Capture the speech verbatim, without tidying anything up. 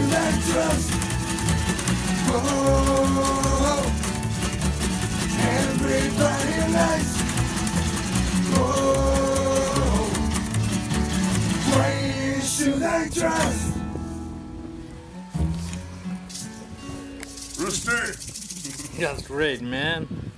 should I trust? Oh, everybody lies. Oh, why should I trust? Rooster! That's great, man.